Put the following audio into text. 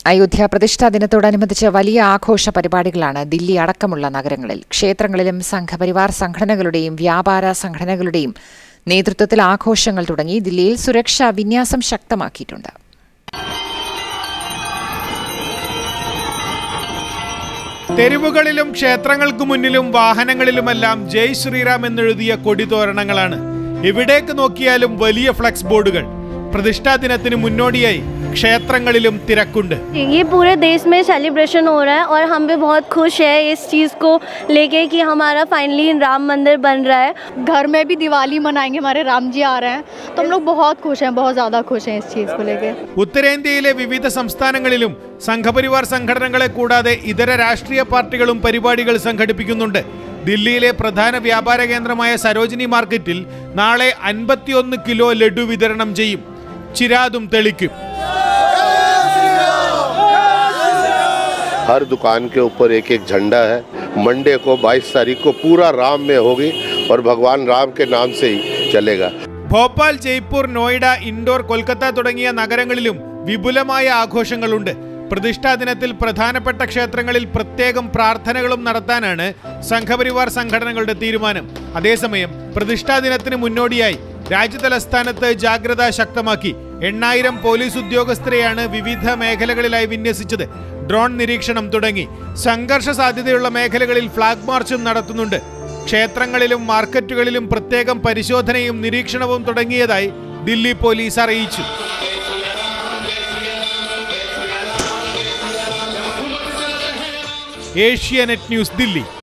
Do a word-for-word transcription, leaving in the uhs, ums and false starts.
അയോധ്യ പ്രതിഷ്ഠാ ദിനത്തോടനുബന്ധിച്ച് വലിയ ആഘോഷ പരിപാടികളാണ് ദില്ലി അടക്കമുള്ള നഗരങ്ങളിൽ. ക്ഷേത്രങ്ങളിലും സംഘപരിവാർ സംഘടനകളുടെയും വ്യാപാര സംഘടനകളുടെയും നേതൃത്വത്തിൽ ആഘോഷങ്ങൾ തുടങ്ങി. ദില്ലിയിൽ സുരക്ഷാ വിന്യാസം ശക്തമാക്കിയിട്ടുണ്ട്. തെരുവുകളിലും ക്ഷേത്രങ്ങൾക്ക് മുന്നിലും വാഹനങ്ങളിലുമെല്ലാം ജയ് ശ്രീറാം എന്നെഴുതിയ കൊടിതോരണങ്ങളാണ്. എവിടേക്ക് നോക്കിയാലും വലിയ ഫ്ലെക്സ് ബോർഡുകൾ. പ്രതിഷ്ഠാ ദിനത്തിന് മുന്നോടിയായി ക്ഷേത്രങ്ങളിലും തിരക്കുണ്ട്. ये पूरे देश में सेलिब्रेशन हो रहा है और हम भी बहुत खुश है इस चीज़ को लेके कि हमारा फाइनली राम मंदिर बन रहा है. घर में भी दिवाली मनाएंगे, हमारे राम जी आ रहे हैं, तो हम लोग बहुत खुश हैं, बहुत ज़्यादा खुश हैं इस चीज़ को लेके. ഉത്തരേന്ത്യയിലെ വിവിധ സംസ്ഥാനങ്ങളിലും സംഘപരിവാർ സംഘടനകളെ കൂടാതെ ഇതര രാഷ്ട്രീയ പാർട്ടികളും പരിപാടികൾ സംഘടിപ്പിക്കുന്നുണ്ട്. ദില്ലിയിലെ പ്രധാന വ്യാപാര കേന്ദ്രമായ സരോജിനി മാർക്കറ്റിൽ നാളെ അൻപത്തിയൊന്ന് കിലോ ലഡു വിതരണം ചെയ്യും. ചിരാതും തെളിക്കും. हर दुकान के ऊपर एक एक झंडा है. मंडे को बाईस तारीख को पूरा राम में होगी और भगवान राम के नाम से ही चलेगा. ഭോപ്പാൽ, ജയ്പൂർ, നോയിഡ, ഇൻഡോർ, കൊൽക്കത്ത തുടങ്ങിയ നഗരങ്ങളിലും വിപുലമായ ആഘോഷങ്ങളുണ്ട്. പ്രതിഷ്ഠാ ദിനത്തിൽ പ്രധാനപ്പെട്ട ക്ഷേത്രങ്ങളിൽ പ്രത്യേകം പ്രാർത്ഥനകളും നടത്താനാണ് സംഘപരിവാർ സംഘടനകളുടെ തീരുമാനം. അതേസമയം പ്രതിഷ്ഠാ ദിനത്തിന് മുന്നോടിയായി രാജ്യതലസ്ഥാനത്ത് ജാഗ്രത ശക്തമാക്കി. എണ്ണായിരം പോലീസ് ഉദ്യോഗസ്ഥരെയാണ് വിവിധ മേഖലകളിലായി വിന്യസിച്ചത്. ഡ്രോൺ നിരീക്ഷണം തുടങ്ങി. സംഘർഷ സാധ്യതയുള്ള മേഖലകളിൽ ഫ്ലാഗ് മാർച്ചും നടത്തുന്നുണ്ട്. ക്ഷേത്രങ്ങളിലും മാർക്കറ്റുകളിലും പ്രത്യേകം പരിശോധനയും നിരീക്ഷണവും തുടങ്ങിയതായി ദില്ലി പോലീസ് അറിയിച്ചു. ഏഷ്യാനെറ്റ് ന്യൂസ്, ദില്ലി.